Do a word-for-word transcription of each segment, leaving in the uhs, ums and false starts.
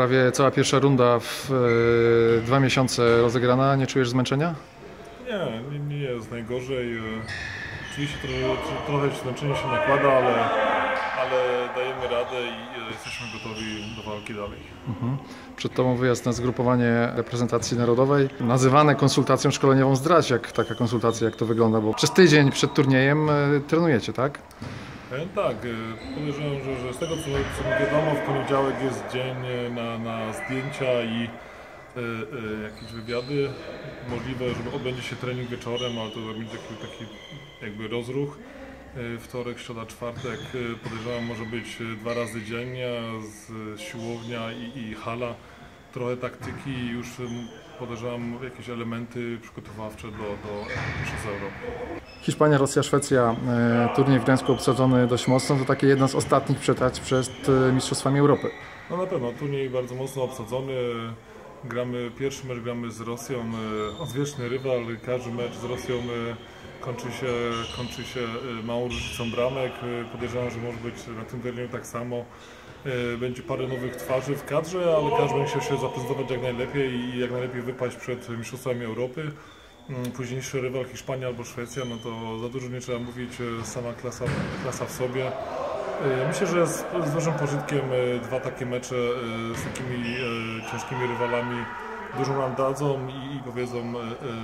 prawie cała pierwsza runda w e, dwa miesiące rozegrana. Nie czujesz zmęczenia? Nie, nie, nie jest najgorzej. Oczywiście trochę, trochę zmęczenie się nakłada, ale, ale dajemy radę i jesteśmy gotowi do walki dalej. Mhm. Przed Tobą wyjazd na zgrupowanie reprezentacji narodowej, nazywane konsultacją szkoleniową. Zdradź, jak taka konsultacja, jak to wygląda, bo przez tydzień przed turniejem e, trenujecie, tak? Tak, podejrzewam, że, że z tego co, co mi wiadomo, w poniedziałek jest dzień na, na zdjęcia i y, y, jakieś wywiady. Możliwe, że odbędzie się trening wieczorem, ale to będzie taki, taki jakby rozruch. Y, wtorek, środa, czwartek, y, podejrzewam, może być dwa razy dziennie, z, siłownia i, i hala. Trochę taktyki i już podejrzewam jakieś elementy przygotowawcze do, do Mistrzostw Europy. Hiszpania, Rosja, Szwecja, e, turniej w Gdańsku obsadzony dość mocno, to takie jedna z ostatnich przetarć przed e, Mistrzostwami Europy. No na pewno, turniej bardzo mocno obsadzony. Gramy, pierwszy mecz gramy z Rosją, e, odwieczny rywal, każdy mecz z Rosją e, kończy się, kończy się e, małą różnicą bramek. E, podejrzewam, że może być na tym turnieju tak samo. Będzie parę nowych twarzy w kadrze, ale każdy będzie chciał się zaprezentować jak najlepiej i jak najlepiej wypaść przed Mistrzostwami Europy. Późniejszy rywal Hiszpania albo Szwecja, no to za dużo nie trzeba mówić, sama klasa, klasa w sobie. Myślę, że z, z dużym pożytkiem dwa takie mecze z takimi ciężkimi rywalami dużo nam dadzą i, i powiedzą,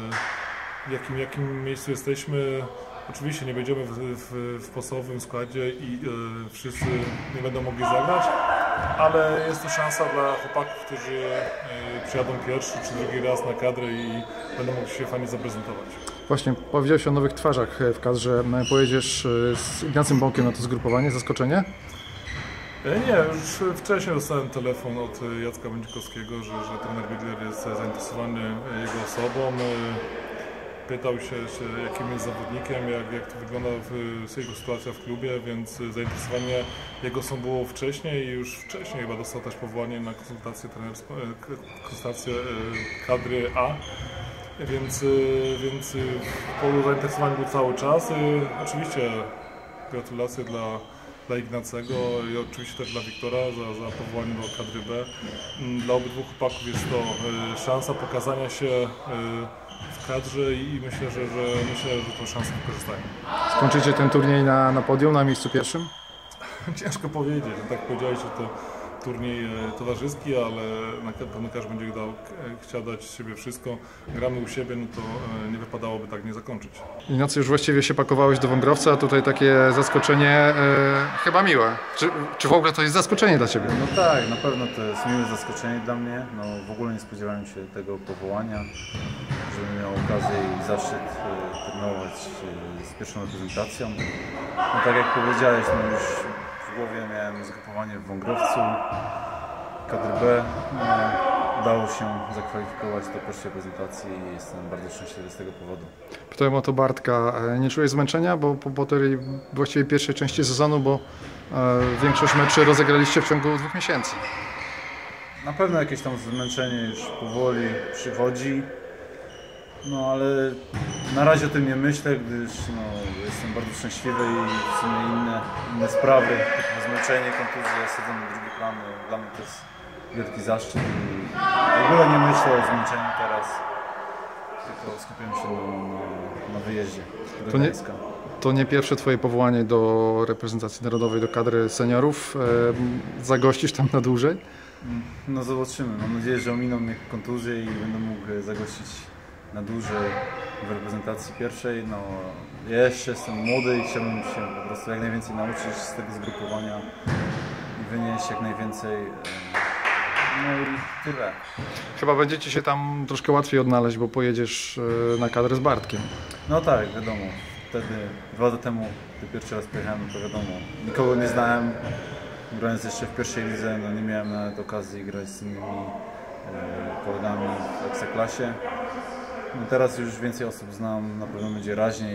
w jakim, jakim miejscu jesteśmy. Oczywiście nie będziemy w, w, w podstawowym składzie i e, wszyscy nie będą mogli zagrać, ale jest to szansa dla chłopaków, którzy e, przyjadą pierwszy czy drugi raz na kadrę i będą mogli się fajnie zaprezentować. Właśnie, powiedziałeś o nowych twarzach w kadrze. Pojedziesz z Ignacym Bąkiem na to zgrupowanie. Zaskoczenie? E, nie, już wcześniej dostałem telefon od Jacka Będzikowskiego, że, że trener Bigler jest zainteresowany jego osobą. E, Pytał się, się, jakim jest zawodnikiem, jak, jak to wygląda w, jego sytuacja w klubie, więc zainteresowanie jego są było wcześniej i już wcześniej chyba dostał też powołanie na konsultację trenerską, konsultację kadry A, więc, więc w polu zainteresowania był cały czas. Oczywiście gratulacje dla, dla Ignacego i oczywiście też dla Wiktora za, za powołanie do kadry B. Dla obydwu chłopaków jest to szansa pokazania się w kadrze i myślę, że, że myślę, że tą szansę wykorzystają. Skończycie ten turniej na, na podium, na miejscu pierwszym? Ciężko powiedzieć, tak powiedziałeś, że to turniej towarzyski, ale na pewno każdy będzie dał, chciał dać z siebie wszystko. Gramy u siebie, no to nie wypadałoby tak nie zakończyć. Ignacy, już właściwie się pakowałeś do Wągrowca, a tutaj takie zaskoczenie e, chyba miłe. Czy, czy w ogóle to jest zaskoczenie dla Ciebie? No tak, na pewno to jest miłe zaskoczenie dla mnie. No, w ogóle nie spodziewałem się tego powołania, żebym miał okazję i zaszczyt e, trenować e, z pierwszą reprezentacją. No tak jak powiedziałeś, no już w głowie miałem zgrupowanie w Wągrowcu, kadry B. No, udało się zakwalifikować do pierwszej reprezentacji i jestem bardzo szczęśliwy z tego powodu. Pytałem o to Bartka. Nie czujesz zmęczenia, bo po, po tej właściwie pierwszej części sezonu, bo e, większość meczy rozegraliście w ciągu dwóch miesięcy. Na pewno jakieś tam zmęczenie już powoli przychodzi. No ale na razie o tym nie myślę, gdyż no, jestem bardzo szczęśliwy i w sumie inne, inne sprawy, typu zmęczenie, kontuzje schodzą na drugi plan. Dla mnie to jest wielki zaszczyt i w ogóle nie myślę o zmęczeniu teraz, tylko skupiam się na, na, na wyjeździe do to Gdańska. Nie, to nie pierwsze Twoje powołanie do reprezentacji narodowej, do kadry seniorów. E, zagościsz tam na dłużej? No zobaczymy. Mam nadzieję, że ominą mnie kontuzje i będę mógł zagościć na dłużej w reprezentacji pierwszej. No, ja jeszcze jestem młody i chciałbym się po prostu jak najwięcej nauczyć z tego zgrupowania i wynieść jak najwięcej. No i tyle. Chyba będziecie się tam troszkę łatwiej odnaleźć, bo pojedziesz na kadrę z Bartkiem. No tak, wiadomo. Wtedy, dwa lata temu, gdy pierwszy raz pojechałem, to wiadomo, nikogo nie znałem. Grając jeszcze w pierwszej lidze, no nie miałem nawet okazji grać z innymi e, kolegami w Ekstraklasie. No teraz już więcej osób znam, na pewno będzie raźniej.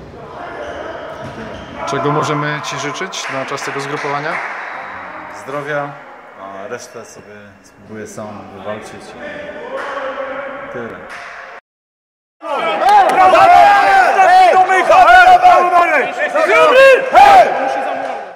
Czego możemy Ci życzyć na czas tego zgrupowania? Zdrowia, a resztę sobie spróbuję sam wywalczyć i tyle. Hey!